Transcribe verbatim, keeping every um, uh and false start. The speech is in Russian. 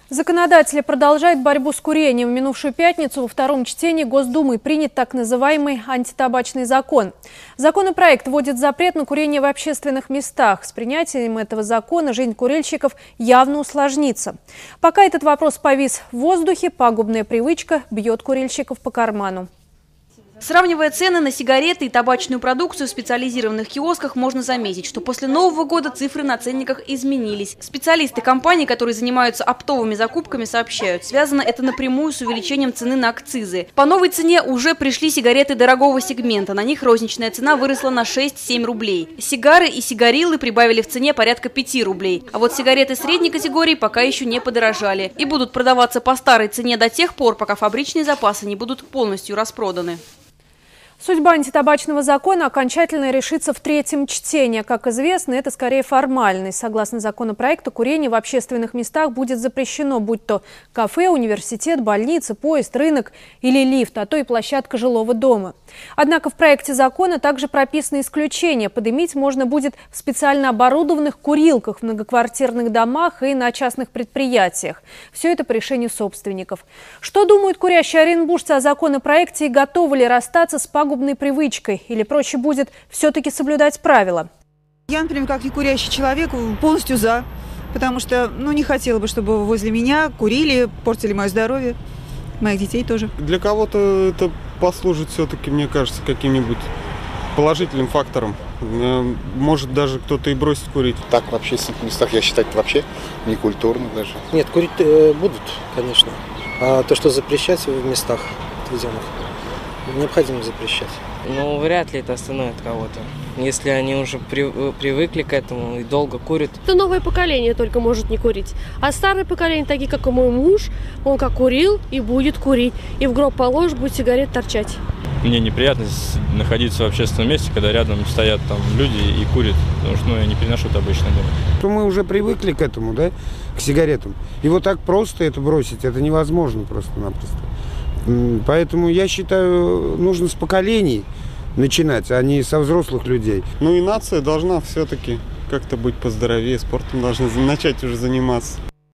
Законодатели продолжают борьбу с курением. В минувшую пятницу во втором чтении Госдумой принят так называемый антитабачный закон. Законопроект вводит запрет на курение в общественных местах. С принятием этого закона жизнь курильщиков явно усложнится. Пока этот вопрос повис в воздухе, пагубная привычка бьет курильщиков по карману. Сравнивая цены на сигареты и табачную продукцию в специализированных киосках, можно заметить, что после Нового года цифры на ценниках изменились. Специалисты компаний, которые занимаются оптовыми закупками, сообщают, связано это напрямую с увеличением цены на акцизы. По новой цене уже пришли сигареты дорогого сегмента. На них розничная цена выросла на шесть-семь рублей. Сигары и сигарилы прибавили в цене порядка пяти рублей. А вот сигареты средней категории пока еще не подорожали. И будут продаваться по старой цене до тех пор, пока фабричные запасы не будут полностью распроданы. Судьба антитабачного закона окончательно решится в третьем чтении. Как известно, это скорее формальность. Согласно законопроекту, курение в общественных местах будет запрещено, будь то кафе, университет, больница, поезд, рынок или лифт, а то и площадка жилого дома. Однако в проекте закона также прописаны исключения. Подымить можно будет в специально оборудованных курилках в многоквартирных домах и на частных предприятиях. Все это по решению собственников. Что думают курящие оренбуржцы о законопроекте и готовы ли расстаться с пагубной пагубной привычкой? Или проще будет все-таки соблюдать правила? Я, например, как не курящий человек, полностью за. Потому что, ну, не хотела бы, чтобы возле меня курили, портили мое здоровье, моих детей тоже. Для кого-то это послужит все-таки, мне кажется, каким-нибудь положительным фактором. Может, даже кто-то и бросит курить. Так в общественных местах, я считаю, это вообще некультурно даже. Нет, курить э, будут, конечно. А то, что запрещать в местах отведенных, необходимо запрещать. Ну, вряд ли это остановит кого-то, если они уже при, привыкли к этому и долго курят. Это новое поколение только может не курить. А старое поколение, такие как и мой муж, он как курил и будет курить. И в гроб положишь, будет сигарет торчать. Мне неприятно находиться в общественном месте, когда рядом стоят там люди и курят, потому что ну, я не переношу это обычно дома. Мы уже привыкли к этому, да, к сигаретам. И вот так просто это бросить, это невозможно просто-напросто. Поэтому, я считаю, нужно с поколений начинать, а не со взрослых людей. Ну и нация должна все-таки как-то быть поздоровее, спортом должна начать уже заниматься.